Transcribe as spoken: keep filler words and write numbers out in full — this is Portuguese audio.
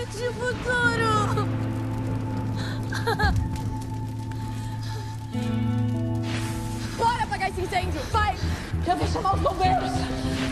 de futuro! Bora apagar esse incêndio! Vai! Eu vou chamar os bombeiros!